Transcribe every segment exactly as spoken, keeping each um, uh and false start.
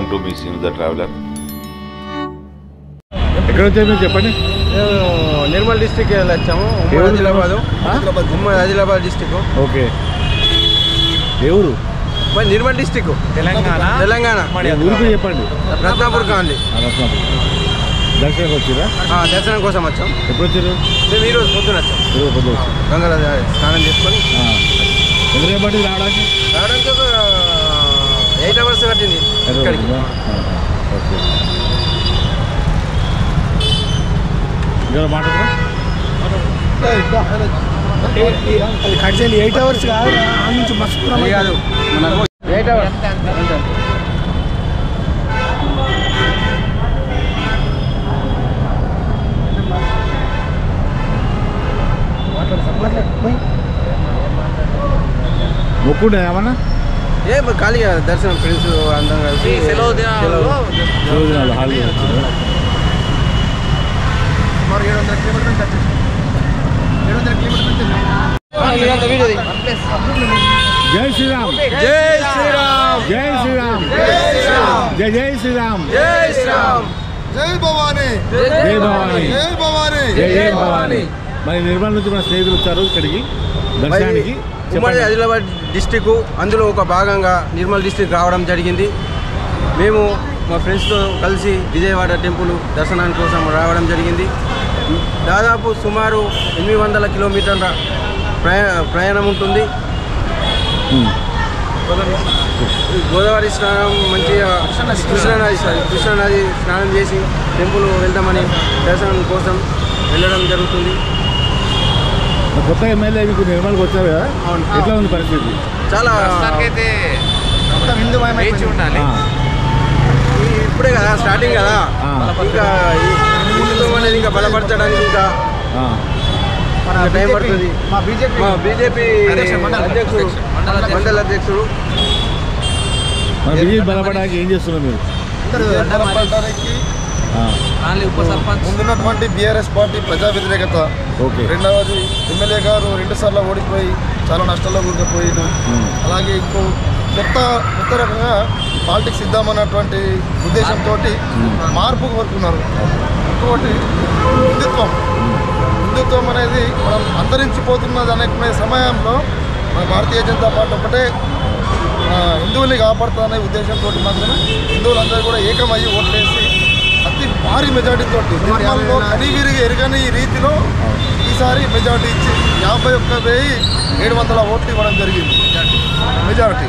Welcome to మీ scene the traveller. ఎక్కడ వచ్చారు మీరు చెప్పండి. నిర్మల్ డిస్టిక్ వచ్చాము. ఉమ్మడి ఆదిలాబాద్ ఉమ్మడి ఆదిలాబాద్ డిస్టిక్. ఓకే, ఏ ఊరు? నిర్మల్ డిస్టిక్, తెలంగాణ. తెలంగాణ ఊరికి చెప్పండి. రత్నాపూర్ కాండి. దర్శనం వచ్చిరా? దర్శనం కోసం వచ్చాం. ఎప్పుడు వచ్చారు? మేము ఈరోజు పొద్దున వచ్చాం. ఈరోజు పొద్దున వచ్చాం. గంగల స్నానం చేసుకొని ఎన్ని పట్టి రావడానికి? రావడానికి ఒక ఎయిట్ అవర్స్ పట్టింది ఇక్కడికి. ఓకే, ఇంకా మాట్లాడరా? ఎయిట్ అవర్స్ కాదు, నుంచి మస్తు కాదు, ఎయిట్ అవర్స్. మొక్కుండే ఏమన్నా? ఏ ఖాళీ దర్శనం, ఫ్రెండ్స్ అందరం కలిసి సెలవు దినాలు హాలిడే వచ్చింది. సుమారు ఏడు వందల కిలోమీటర్ నుంచి వచ్చేసి ఏడు వందల కిలోమీటర్ నుంచి. జై శ్రీరామ్, జై శ్రీరామ్, జై శ్రీరామ్, జై జై శ్రీరామ్, జై శ్రీరామ్, జై భవానీ, జై భవానీ, జై భవానీ, జై జై భవానీ. మరి నిర్మల్ నుంచి మన స్నేహితులు వచ్చారు ఇక్కడికి దర్శనానికి. ఉమ్మడి ఆదిలాబాద్ డిస్టిక్, అందులో ఒక భాగంగా నిర్మల్ డిస్టిక్ రావడం జరిగింది. మేము మా ఫ్రెండ్స్తో కలిసి విజయవాడ టెంపుల్ దర్శనానికి కోసం రావడం జరిగింది. దాదాపు సుమారు ఎనిమిది వందల కిలోమీటర్ల ప్రయా ప్రయాణం ఉంటుంది. గోదావరి స్నానం మంచిగా, కృష్ణానది కృష్ణానది స్నానం చేసి టెంపుల్ వెళ్దామని దర్శనం కోసం వెళ్ళడం జరుగుతుంది. కొత్త ఎమ్మెల్యే మీకు నిర్మల్కి వచ్చారు కదా, ఎట్లా ఉంది పరిస్థితి? చాలా ఇప్పుడే కదా స్టార్టింగ్ కదా, ఇంకా హిందుత్వం అనేది ఇంకా బలపరచడానికి ఇంకా టైం పడుతుంది. మా బీజేపీ అధ్యక్షుడు, మండల అధ్యక్షుడు బీజేపీ బలపడడానికి ఏం చేస్తున్నారు మీరు? ముందున్నటువంటి బీఆర్ఎస్ పార్టీ ప్రజా వ్యతిరేకత, రెండవది ఎమ్మెల్యే గారు రెండు సార్లు ఓడిపోయి చాలా నష్టాల్లో కూరుకుపోయారు. అలాగే ఇంకో కొత్త కొత్త రకంగా పాలిటిక్స్ ఇద్దామన్నటువంటి ఉద్దేశంతో మార్పు కోరుకున్నారు. ఇంకోటి హిందుత్వం. హిందుత్వం అనేది మనం అంతరించిపోతున్నది అనుకునే సమయంలో మన భారతీయ జనతా పార్టీ ఒకటే హిందువుల్ని కాపాడుతుందనే ఉద్దేశంతో మాత్రమే హిందువులందరూ కూడా ఏకమయ్యి ఓట్లేసి అతి భారీ మెజార్టీతో నిర్మల్లో కనివిరిగి ఎరగని రీతిలో ఈసారి మెజార్టీ ఇచ్చి యాభై ఒక్క వెయ్యి ఏడు వందల ఓట్లు ఇవ్వడం జరిగింది మెజార్టీ.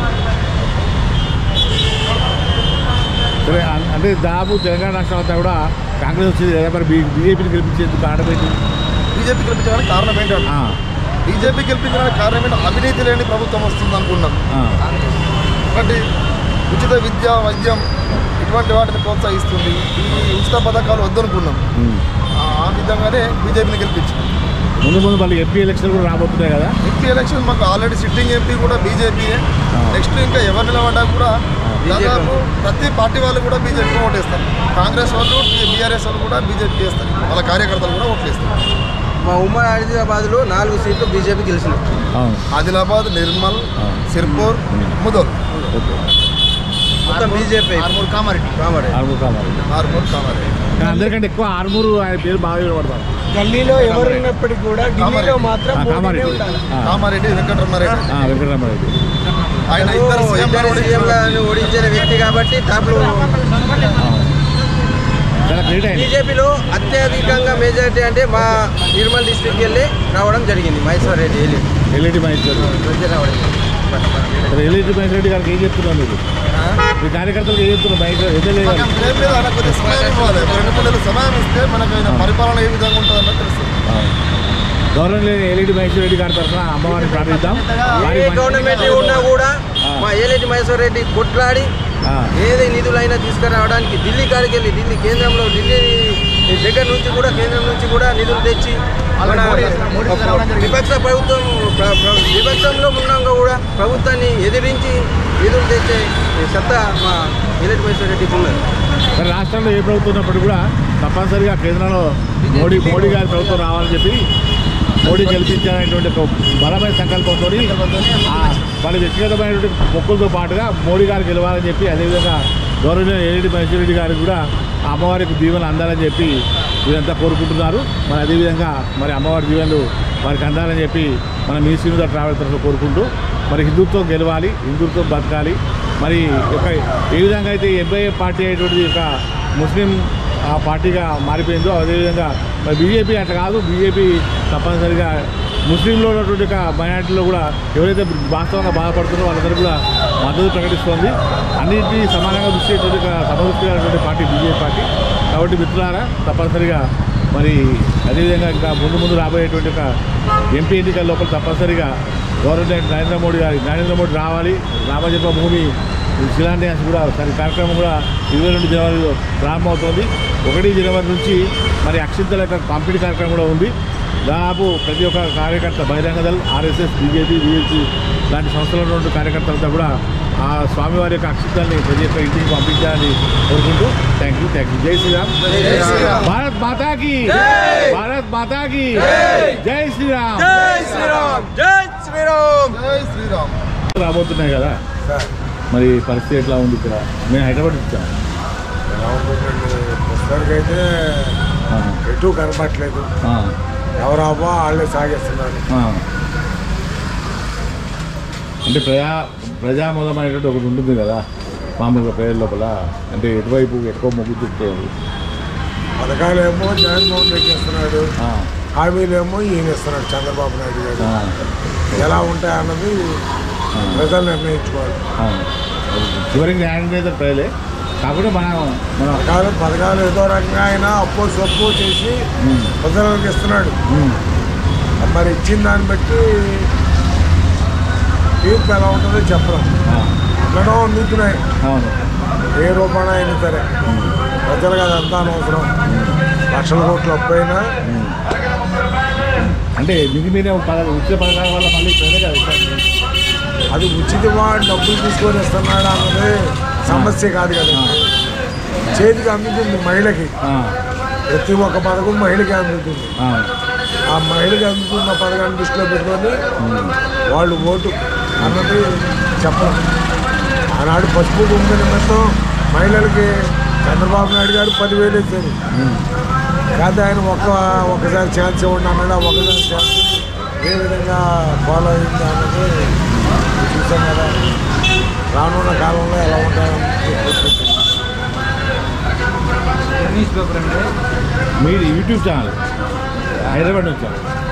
సరే, అంటే దాదాపు తెలంగాణ రాష్ట్రం అంతా కూడా కాంగ్రెస్ వచ్చింది కదా, మరి బీజేపీని గెలిపించేందుకు ఆడబెట్టి బీజేపీ గెలిపించడానికి కారణం ఏంటంటే బీజేపీ గెలిపించడానికి కారణం ఏంటంటే అవినీతి లేని ప్రభుత్వం వస్తుంది అనుకున్నాం. ఒకటి ఉచిత విద్య, వైద్యం ఇటువంటి వాటిని ప్రోత్సహిస్తుంది. ఈ ఉచిత పథకాలు వద్దనుకున్నాం. ఆ విధంగానే బీజేపీని గెలిపించాం. ముందు ముందు మళ్ళీ ఎంపీ ఎలక్షన్ కూడా రాబోతున్నాయి కదా. ఎంపీ ఎలక్షన్ మాకు ఆల్రెడీ సిట్టింగ్ ఎంపీ కూడా బీజేపీయే. నెక్స్ట్ ఇంకా ఎవరు నిలబడ్డా కూడా దాదాపు ప్రతి పార్టీ వాళ్ళు కూడా బీజేపీ ఓటేస్తారు. కాంగ్రెస్ వాళ్ళు, బీఆర్ఎస్ వాళ్ళు కూడా బీజేపీ చేస్తారు. వాళ్ళ కార్యకర్తలు కూడా ఓట్లేస్తారు. మా ఉమ్మడి ఆదిలాబాద్లో నాలుగు సీట్లు బీజేపీ గెలిచినాయి. ఆదిలాబాద్, నిర్మల్, సిర్పూర్, ముదోల్ మొత్తం బీజేపీ. ఆర్మూర్ కామారెడ్డి కామారెడ్డి ఆర్మూర్ కామారెడ్డి ఆర్మూర్ కామారెడ్డి అందరికంటే ఎక్కువ ఆర్మూరు ఆయన పేరు బాగా వినబడతారు. ఢిల్లీలో ఎవరు ఉన్నప్పటికీ కూడా ఢిల్లీలో మాత్రం కామారెడ్డి కామారెడ్డి వెంకటరమారెడ్డి వెంకటరమారెడ్డి ఆయన ఇద్దరు సీఎంలను ఓడించిన వ్యక్తి కాబట్టి టాప్లో. బీజేపీలో అత్యధికంగా మెజారిటీ అంటే మా నిర్మల్ డిస్ట్రిక్ట్ వెళ్ళి రావడం జరిగింది. మహేశ్వర్ రెడ్డి వెళ్ళి ఎల్ఈడి మహేశ్వర్ రావడం. ఎల్ఈడి మహేశ్వర్ రెడ్డి గారికి ఏం చెప్తున్నారు మీరు? మీ కార్యకర్తలకు ఏం చెప్తున్నారు? ఎమ్మెల్యే రెండు నెలలు సమయం ఇస్తే మనకు పరిపాలన ఏ విధంగా ఉంటుందన్నది తెలుస్తుంది. గవర్నమెంట్ ఎల్ఈడి మహేశ్వర్ రెడ్డి గారి తరఫున అమ్మవారిని ప్రార్థిద్దాం. గవర్నమెంట్ ఉన్నా కూడా మా ఎల్ఈడి మహేశ్వర్ రెడ్డి కొట్లాడి ఏదే నిధులైనా తీసుకురావడానికి ఢిల్లీ కాడికి వెళ్ళి ఢిల్లీ కేంద్రంలో ఢిల్లీ దగ్గర నుంచి కూడా కేంద్రం నుంచి కూడా నిధులు తెచ్చి విపక్ష ప్రభుత్వం విపక్షంలో ఉన్నాక కూడా ప్రభుత్వాన్ని ఎదిరించి నిధులు తెచ్చే సత్తా మా ఎల్ఈడి మహేశ్వర్ రెడ్డికి ఉన్నది. మరి రాష్ట్రంలో ఏ ప్రభుత్వం ఉన్నప్పుడు కూడా తప్పనిసరిగా కేంద్రంలో మోడీ మోడీ గారి ప్రభుత్వం రావాలని చెప్పి మోడీ గెలిపించాలనేటువంటి ఒక బలమైన సంకల్పంతో వాళ్ళ వ్యక్తిగతమైనటువంటి మొక్కులతో పాటుగా మోడీ గారు గెలవాలని చెప్పి అదేవిధంగా గౌరవనీయ ఏరెడ్డి మహేశ్వరరెడ్డి గారికి కూడా ఆ అమ్మవారికి దీవెనలు అందాలని చెప్పి వీరంతా కోరుకుంటున్నారు. మరి అదేవిధంగా మరి అమ్మవారి దీవెనలు వారికి అందాలని చెప్పి మన మీ శ్రీనుధ ట్రావెల్ తరఫున కోరుకుంటూ మరి హిందుత్వం గెలవాలి, హిందుత్వం బతకాలి. మరి ఒక ఏ విధంగా అయితే ఎంఐఏ పార్టీ అయినటువంటి ఒక ముస్లిం ఆ పార్టీగా మారిపోయిందో అదేవిధంగా మరి బీజేపీ అట్లా కాదు. బీజేపీ తప్పనిసరిగా ముస్లింలో ఉన్నటువంటి ఒక మైనార్టీలో కూడా ఎవరైతే వాస్తవంగా బాధపడుతున్నారో వాళ్ళందరూ కూడా మద్దతు ప్రకటిస్తోంది. అన్నింటినీ సమానంగా దృష్టి సమదృష్టిగా పార్టీ బీజేపీ పార్టీ. కాబట్టి మిత్రులారా తప్పనిసరిగా మరి అదేవిధంగా ఇంకా ముందు ముందు రాబోయేటువంటి ఒక ఎంపీ ఎన్నికల లోపల తప్పనిసరిగా గవర్నమెంట్ నరేంద్ర మోడీ గారి నరేంద్ర మోడీ రావాలి. రామజన్మభూమి శిలాన్యాసం కూడా సరి కార్యక్రమం కూడా ఇరవై రెండు జనవరిలో ప్రారంభమవుతుంది. ఒకటి జనవరి నుంచి మరి అక్షింతల యొక్క పంపిణీ కార్యక్రమం కూడా ఉంది. దాదాపు ప్రతి ఒక్క కార్యకర్త బహిరంగ దళ్, ఆర్ఎస్ఎస్, బీజేపీ, బీఎస్సీ లాంటి సంస్థలో ఉన్నటువంటి కార్యకర్తలంతా కూడా ఆ స్వామివారి యొక్క అక్షింతల్ని ప్రతి ఒక్క ఇంటికి పంపించాలని కోరుకుంటూ థ్యాంక్ యూ థ్యాంక్ యూ జై శ్రీరామ్. భారత్ మాతాకి భారత్ మాతాకి జై శ్రీరామ్. రాబోతున్నాయి కదా మరి పరిస్థితి ఎట్లా ఉంది ఇక్కడ? మేము హైదరాబాద్ ఇచ్చాం. ప్రస్తుతానికైతే ఎటు కనపట్లేదు. ఎవరు అవ్వా వాళ్ళే సాగేస్తున్నారు. అంటే ప్రజా ప్రజామోదం అనేటువంటి ఒకటి ఉంటుంది కదా మామూలుగా ప్రజల లోపల. అంటే ఎటువైపు ఎక్కువ మొగ్గు చూపుతుంది. పథకాలు ఏమో జగన్మోహన్ రెడ్డి ఇస్తున్నాడు, హామీలు ఏమో ఈయన ఇస్తున్నాడు చంద్రబాబు నాయుడు గారు. ఎలా ఉంటాయన్నది ప్రజలు నిర్ణయించుకోవాలి. చివరికి న్యాయం చేసే ప్రజలే కాకుండా మనం మన పథకాలు పథకాలు ఏదో రకంగా ఆయన అప్పు సొప్పు చేసి ప్రజలకు ఇస్తున్నాడు. మరి ఇచ్చిన దాన్ని బట్టి తీర్పు ఎలా ఉంటుందో చెప్పడం ఎక్కడో అందుతున్నాయి. ఏ రూపాయన అయినా సరే ప్రజలకు అదంతా అనవసరం. లక్షల కోట్లు అప్పు అయినా అంటే దీని మీద ఉచిత పథకాల వల్ల మళ్ళీ ప్రజలే కదా అది ఉచితమా డబ్బులు తీసుకొని ఇస్తున్నాడు అన్నది సమస్య కాదు కదా. చేతికి అందుతుంది మహిళకి. ప్రతి ఒక్క పథకం మహిళకి అందుతుంది. ఆ మహిళకి అందుతున్న పథకాన్ని దృష్టిలో పెట్టుకొని వాళ్ళు ఓటు అన్నది చెప్పడం. ఆనాడు పసుపు కుంకుమ నిమిత్తం మహిళలకి చంద్రబాబు నాయుడు గారు పదివేలు ఇచ్చారు. కాదు ఆయన ఒక్క ఒకసారి ఛాన్స్ ఇవ్వండి అన్నాడు. ఒకసారి ఛాన్స్ ఏ విధంగా ఫాలో అయింది అన్నది చూసాం కదా. రానున్న కాలంలో ఎలా ఉంటాయని న్యూస్ పేపర్ అండి. మీరు యూట్యూబ్ ఛానల్ హైదరాబాద్ నుంచి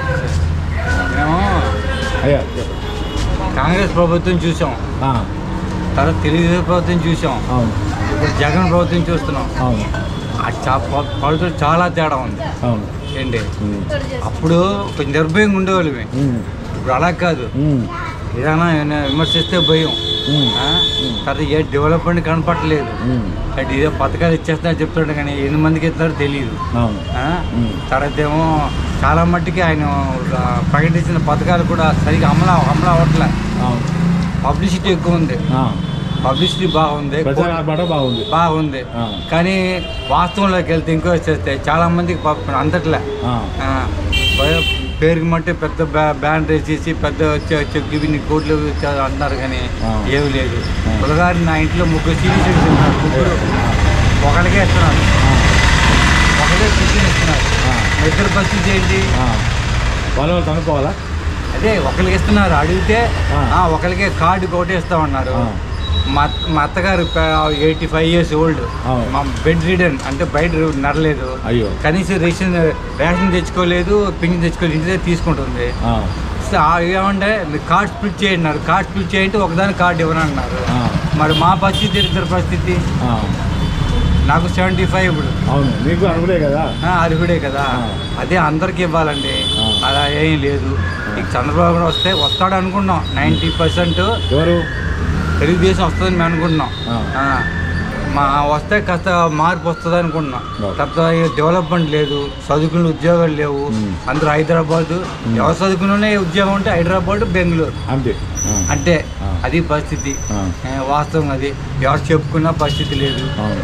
మేము అయ్యా కాంగ్రెస్ ప్రభుత్వం చూసాం, తర్వాత తెలుగుదేశం ప్రభుత్వం చూసాం, అవును ఇప్పుడు జగన్ ప్రభుత్వం చూస్తున్నాం. అవును ప్రభుత్వం చాలా తేడా ఉంది. అవును ఏంటి అప్పుడు కొంచెం నిర్భయంగా ఉండేవాళ్ళమే, ఇప్పుడు అలా కాదు. ఏదైనా విమర్శిస్తే భయం. తర్వాత ఏ డెవలప్మెంట్ కనపట్టలేదు. అంటే ఇదే పథకాలు ఇచ్చేస్తున్నా చెప్తాడు కానీ ఎన్ని మందికి ఇస్తున్నారో తెలియదు. తర్వాత ఏమో చాలా మట్టికి ఆయన ప్రకటించిన పథకాలు కూడా సరిగ్గా అమలు అమలు అవ్వట్లే. పబ్లిసిటీ ఎక్కువ ఉంది, పబ్లిసిటీ బాగుంది, బాగుంది బాగుంది కానీ వాస్తవంలోకి వెళ్తే ఇంకో చేస్తే చాలా మందికి అందట్లే. పేరుకి మట్టి పెద్ద బ్యా బ్యాన్ వేసేసి పెద్ద చెక్కి కోట్లు అంటున్నారు కానీ ఏమి లేదు. పిల్లగారు నా ఇంట్లో ముగ్గురు సీనియర్ సిటిజన్స్ ఉన్నారు, ముగ్గురు ఒకరికే ఇస్తున్నారు, ఒకరే టిఫిన్ ఇస్తున్నారు. ఇద్దరు పరిస్థితి ఏంటి? వాళ్ళు వాళ్ళు కనుక్కోవాలా? అదే ఒకరికి ఇస్తున్నారు, అడిగితే ఒకరికే కార్డు ఒకటి ఇస్తామన్నారు. మా మా అత్తగారు ఎయిటీ ఫైవ్ ఇయర్స్ ఓల్డ్, మా బెడ్ రిడన్ అంటే బయట నడలేదు, కనీసం రేషన్ రేషన్ తెచ్చుకోలేదు, పింఛన్ తెచ్చుకోలేదు, ఇంటి దగ్గర తీసుకుంటుంది. ఏమంటే మీరు కార్డ్ స్ప్లిట్ చేయండి, కార్డ్ స్ప్లిట్ చేయండి, ఒకదాని కార్డు ఇవ్వను అన్నారు. మరి మా పరిస్థితి ఇద్దరు పరిస్థితి. నాకు సెవెంటీ ఫైవ్ ఇప్పుడు. అవును మీకు అర్హుడే కదా? అర్హుడే కదా. అదే అందరికి ఇవ్వాలండి, అలా ఏం లేదు. ఇక చంద్రబాబు వస్తే వస్తాడు అనుకున్నాం. నైంటీ పర్సెంట్ ఎవరు తెలుగుదేశం వస్తుందని మేము అనుకుంటున్నాం. మా వస్తే కాస్త మార్పు వస్తుంది అనుకుంటున్నాం. తర్వాత డెవలప్మెంట్ లేదు, చదువుకునే ఉద్యోగాలు లేవు. అందరూ హైదరాబాద్, ఎవరు చదువుకునే ఉద్యోగం ఉంటే హైదరాబాద్, బెంగళూరు అంతే. అంటే అది పరిస్థితి వాస్తవం. అది ఎవరు చెప్పుకున్న పరిస్థితి లేదు.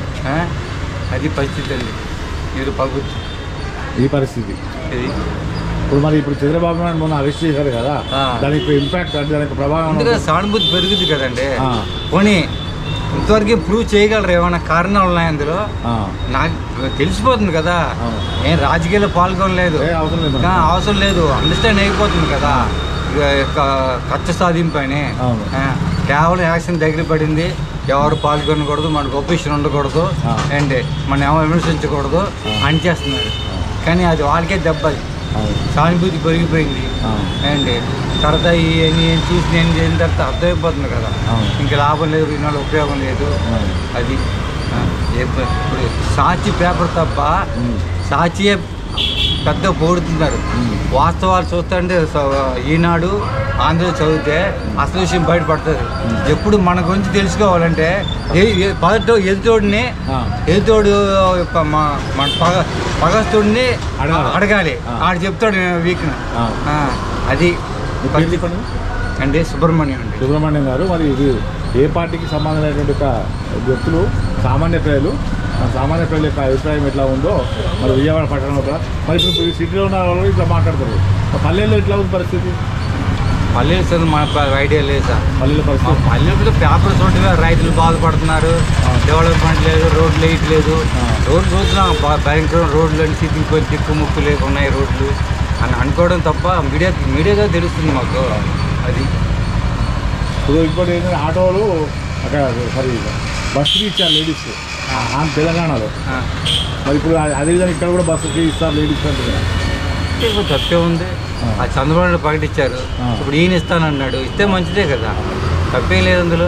అది పరిస్థితి అండి. మీరు ప్రభుత్వం ఈ పరిస్థితి ఇది. ఇప్పుడు మరి ఇప్పుడు చంద్రబాబు నాయుడు మొన్న అరెస్ట్ చేశారు కదా, దానికి ఇంపాక్ట్ అంటే దానికి ప్రభావం సానుభూతి పెరుగుతుంది కదండి. పోనీ ఇంతవరకు ప్రూవ్ చేయగలరు ఏమైనా కారణాలు ఉన్నాయి అందులో నాకు తెలిసిపోతుంది కదా. ఏం రాజకీయాల్లో పాల్గొనలేదు, అవసరం లేదు, అండర్స్టాండ్ అయిపోతుంది కదా. కక్ష సాధింపు అని కేవలం యాక్షన్ దగ్గర పడింది, ఎవరు పాల్గొనకూడదు, మనకు ఒపిషన్ ఉండకూడదు అండ్ మనం ఏమో విమర్శించకూడదు అని చేస్తున్నారు. కానీ అది వాళ్ళకే దెబ్బది, సానుభూతి పెరిగిపోయింది అండ్ తర్వాత ఇవన్నీ చూసి నేను చేసిన తర్వాత అర్థమైపోతుంది కదా, ఇంకా లాభం లేదు, ఈనాడు ఉపయోగం లేదు. అది ఇప్పుడు సాక్షి పేపర్ తప్ప సాక్షియే పెద్ద పోడుతున్నారు. వాస్తవాలు చూస్తుంటే ఈనాడు ఆంధ్ర చదివితే అసలు విషయం బయటపడుతుంది. ఎప్పుడు మన గురించి తెలుసుకోవాలంటే పగతో ఎదుటోడిని ఎదుటోడు మన పగ పగస్తుడిని అడగాలి, ఆడు చెప్తాడు వీక్న. అది అంటే సుబ్రహ్మణ్యం అండి. సుబ్రహ్మణ్యం గారు, మరి ఇది ఏ పార్టీకి సంబంధించినటువంటి ఒక వ్యక్తులు, సామాన్య ప్రజలు, సామాన్య ప్రజల యొక్క అభిప్రాయం ఎట్లా ఉందో మరి విజయవాడ పట్టణంలో కూడా మరి ఇప్పుడు సిటీలో ఉన్న వాళ్ళు ఇట్లా మాట్లాడతారు. పల్లెల్లో ఎట్లా ఉంది పరిస్థితి? పల్లెలు సార్ మనకు ఐడియా లేదు సార్. పల్లెల పరిస్థితి పల్లెల్లో పేపర్స్ ఉంటే రైతులు బాధపడుతున్నారు, డెవలప్మెంట్ లేదు, రోడ్లు వేయట్లేదు. రోడ్లు చూస్తున్నాం భయంకరం, రోడ్లు అని సిద్ధిపోయి దిక్కు ముక్కు లేకున్నాయి రోడ్లు అని అనుకోవడం తప్ప మీడియా మీడియాగా తెలుస్తుంది మాకు. అది ఇప్పుడు ఇంకోటి ఏంటంటే ఆటోలు అక్కడ మరి బస్సు ఇచ్చారు లేడీస్ తెలంగాణలో, మరి ఇప్పుడు అదేవిధంగా ఇక్కడ కూడా బస్సు ఫ్రీ ఇస్తారు లేడీస్ అంటే ఇప్పుడు తప్పే ఉంది. ఆ చంద్రబాబు ప్రకటించారు, ఇప్పుడు ఈయన ఇస్తానన్నాడు, ఇస్తే మంచిదే కదా, తప్పేం లేదు అందులో.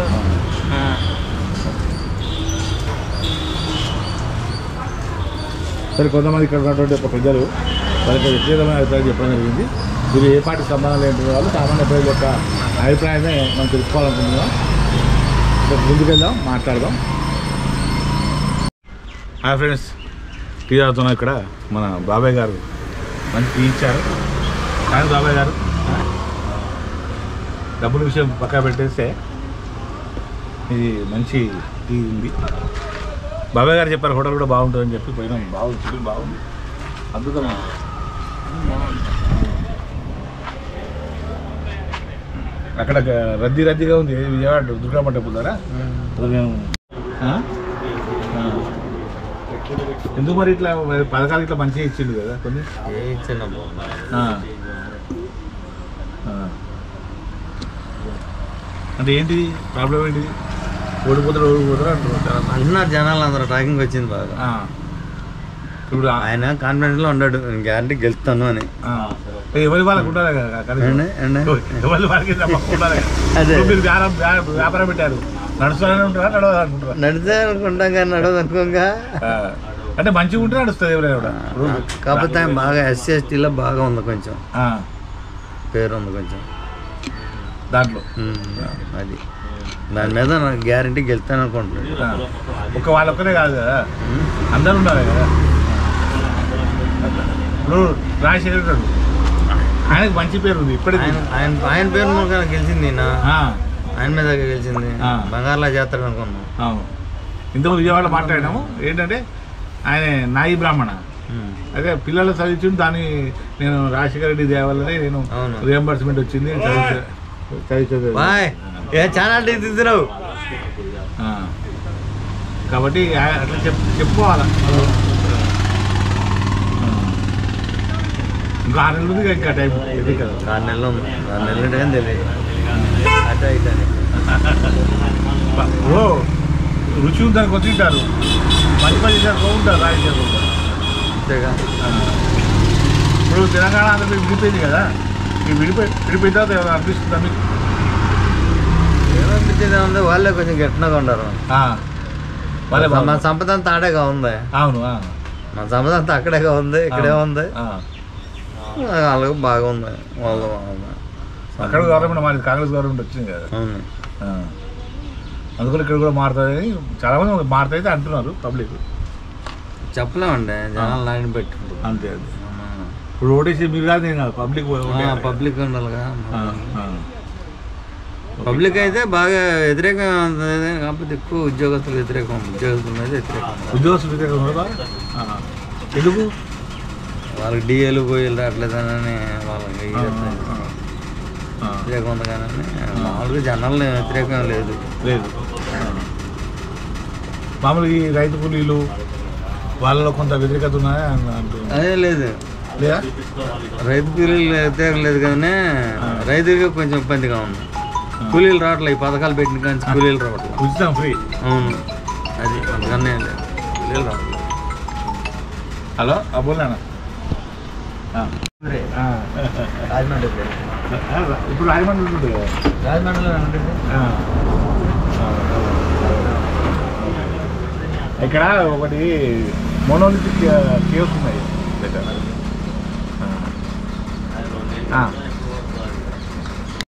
సరే, కొంతమంది ఇక్కడ ఉన్నటువంటి ఒక ప్రజలు వాళ్ళ వ్యక్తిగతమైన అభిప్రాయం చెప్పడం జరిగింది. ఇది ఏ పార్టీకి సంబంధం లేని వాళ్ళు సామాన్య ప్రజల యొక్క అభిప్రాయమే మనం తెలుసుకోవాలనుకుంటున్నాం. ముందుకెళ్దాం, మాట్లాడదాం. హాయ్ ఫ్రెండ్స్, టీ తాగుతున్నాం. ఇక్కడ మన బాబాయ్ గారు మంచి టీ ఇచ్చారు. కానీ బాబాయ్ గారు డబ్బుల విషయం పక్కా పెట్టేస్తే ఇది మంచి టీ ఉంది. బాబాయ్ గారు చెప్పారు హోటల్ కూడా బాగుంటుందని చెప్పి పోయినాం. బాగుంది, టీ బాగుంది, అద్భుతం. అక్కడ రద్దీ రద్దీగా ఉంది విజయవాడ దుర్గామ్మ టెంపుల్ ద్వారా. మేము ఎందుకు మరి ఇట్లా పథకాలు ఇట్లా మంచిగా ఇచ్చిండు కదా కొన్ని. అంటే ఏంటిది ప్రాబ్లం, ఏంటిది? ఓడిపోతారు ఓడిపోతారు అంటున్నారు అంటున్నారు జనాలు అందరూ. టాకింగ్ వచ్చింది బాగా. ఇప్పుడు ఆయన కాన్ఫిడెంట్లో ఉన్నాడు, గ్యారంటీ గెలుస్తాను అని. ఎవరి వాళ్ళకి ఉండాలి కదా, ఎవరి వాళ్ళకి ఉండాలి. మీరు వ్యాపారం పెట్టారు, నడుస్తారని ఉంటారా నడవదనుకుంటారా? నడితే అనుకుంటాం కానీ నడవదు అనుకోగా. అంటే మంచిగా ఉంటే నడుస్తుంది ఎవరైనా కూడా. కాకపోతే ఆయన బాగా ఎస్సీ ఎస్టీలో బాగా ఉంది, కొంచెం పేరు ఉంది కొంచెం దాంట్లో. అది దాని మీద నాకు గ్యారంటీ గెలుస్తాను అనుకుంటున్నాను. ఒక వాళ్ళొక్కనే కాదు కదా, అందరూ ఉండాలి కదా. ఇప్పుడు రాజశేఖర్ గారు ఆయనకు మంచి పేరు ఉంది ఇప్పటికి. ఆయన ఆయన పేరు మూలంగా గెలిచింది, ఆయన మీద గెలిచింది. బంగారులా చేస్తాడు అనుకున్నాం. ఇంతకుముందు విజయవాడలో మాట్లాడినాము. ఏంటంటే ఆయన నాయి బ్రాహ్మణ, అదే పిల్లలు చదివించింది. దాన్ని నేను రాజశేఖర రెడ్డి దేవాలనే నేను రియంబర్స్మెంట్ వచ్చింది చదివి చాలా తింటున్నావు కాబట్టి అట్లా చెప్ చెప్పుకోవాలా. ఇంకా ఆరు నెలలు ఉంది, ఇంకా టైం ఇది కదా. ఆరు నెలలు ఉంది, ఆరు నెలలు టైం తెలియదు. అట్లా అయితే ఓ రుచి ఉందని కొద్ది తింటారు, మంచి పని చేశారు బాగుంటారు రాజశేఖర్. అంతేగా. ఇప్పుడు తెలంగాణ అంతా విడిపోయింది కదా, ఈ విడిపోయి విడిపోయిన తర్వాత ఏమైనా అనిపిస్తుందా మీకు? ఏమనిపించేది ఏముంది, వాళ్ళే కొంచెం గట్టినగా ఉండరు. మన సంపద అంతా ఆడేగా ఉంది. అవును, మన సంపద అంతా అక్కడేగా ఉంది, ఇక్కడే ఉంది. వాళ్ళకి బాగుంది, వాళ్ళు బాగుంది. అక్కడ గవర్నమెంట్ మారింది, కాంగ్రెస్ గవర్నమెంట్ వచ్చింది కదా. అవును, అందుకని ఇక్కడ కూడా మారుతుంది. చాలా మంది మారుతాయితే అంటున్నారు పబ్లిక్. చెప్పలేమండి, జనాలు నాయన పెట్టి అంతే. ఇప్పుడు ఓటేసి మీరు కాదు, నేను కాదు, పబ్లిక్ పబ్లిక్ ఉండాలిగా. పబ్లిక్ అయితే బాగా వ్యతిరేకం, కాకపోతే ఎక్కువ ఉద్యోగస్తులు వ్యతిరేకం, ఉద్యోగస్తుల మీద వ్యతిరేకం. ఉద్యోగస్తులు వ్యతిరేకం ఎందుకు? వాళ్ళకి డిఏలు పోయేలు రావట్లేదని వాళ్ళకి వ్యతిరేకం ఉంది కానీ మామూలుగా జనాలు వ్యతిరేకం లేదు లేదు మామూలుగా ఈ రైతు కూలీలు వాళ్ళలో కొంత వ్యతిరేకత ఉన్నాయా అంటున్నారు. అదే లేదు లేదా రైతు కూలీలు వ్యతిరేకం లేదు కానీ రైతులకి కొంచెం ఇబ్బందిగా ఉంది. కూలీలు రావట్లేదు, ఈ పథకాలు పెట్టిన కానీ కూలీలు రావట్లేదు. ఉచితం ఫ్రీ. అవును, అది అందుకనే లేదు, కూలీలు రావట్లేదు. హలో బోలేనా ఇప్పుడు రాజమండ్రి ఉంటుంది కదా. రాజమండ్రిలో ఇక్కడ ఒకటి మోనోలిథిక్ కేవ్స్ ఉన్నాయి.